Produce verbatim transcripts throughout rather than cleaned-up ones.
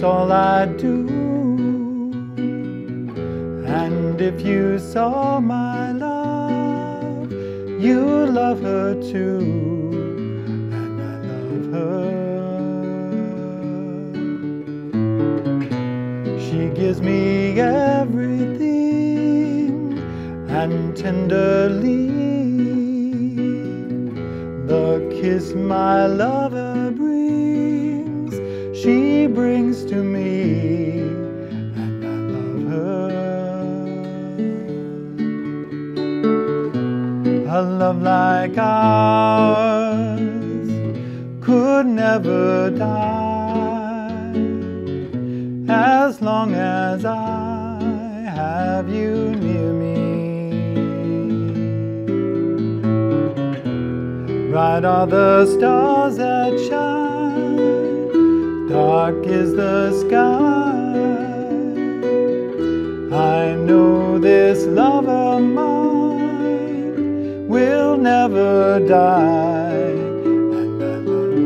all I do. And if you saw my love, you love her too, and I love her. She gives me everything, and tenderly the kiss my lover brings, she brings to me, and I love her. A love like ours could never die, as long as I have you near me. Bright are the stars that shine, dark is the sky. I know this love of mine will never die, and I love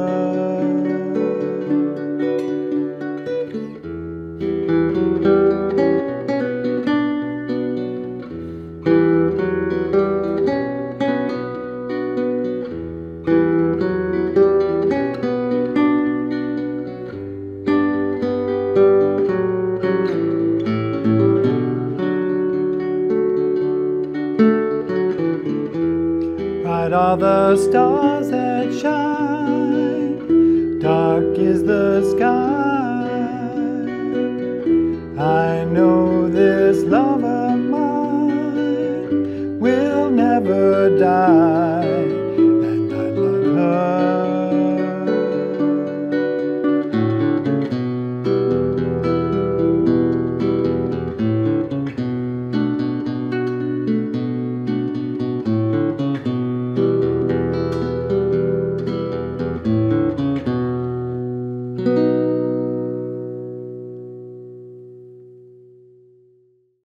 Bright are the stars that shine, dark is the sky. I know this love of mine will never die.